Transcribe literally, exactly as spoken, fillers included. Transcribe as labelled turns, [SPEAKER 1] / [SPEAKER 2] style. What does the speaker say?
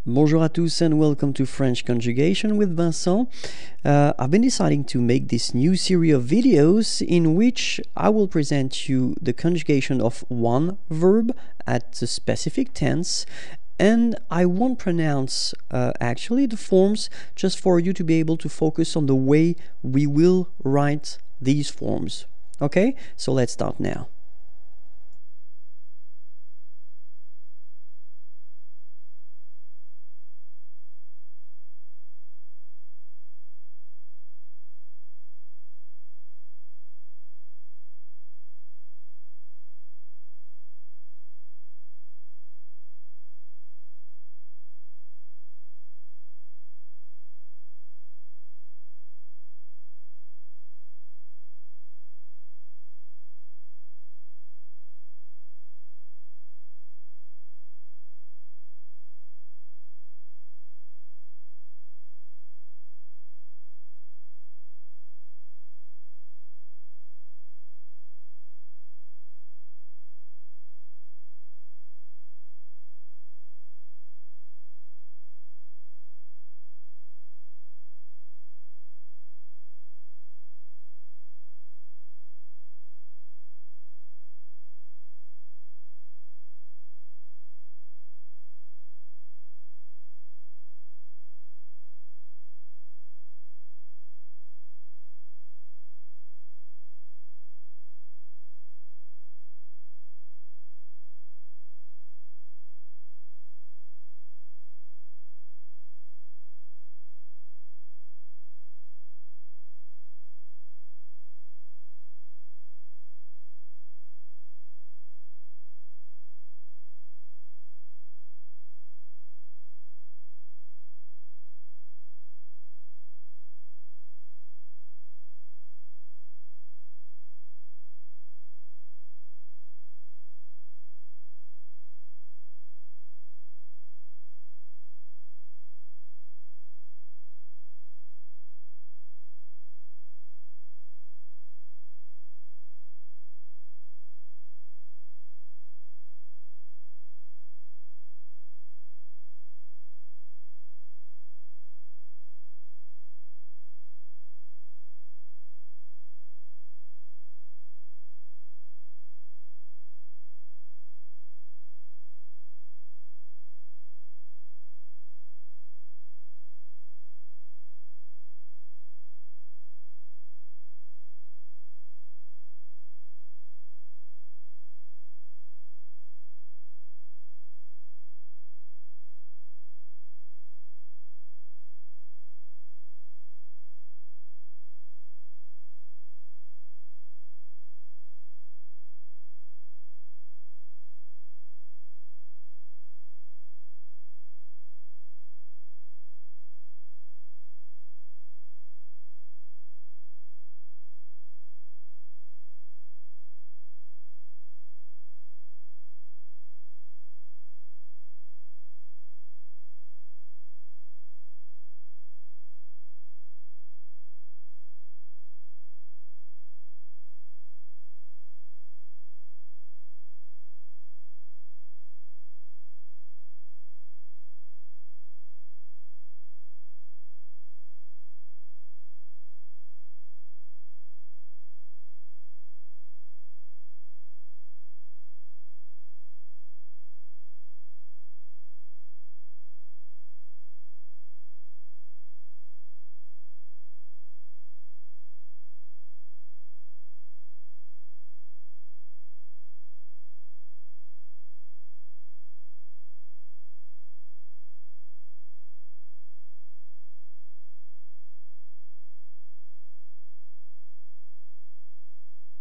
[SPEAKER 1] Bonjour à tous and welcome to French Conjugation with Vincent. Uh, I've been deciding to make this new series of videos in which I will present you the conjugation of one verb at a specific tense, and I won't pronounce uh, actually the forms, just for you to be able to focus on the way we will write these forms. Okay, so let's start now.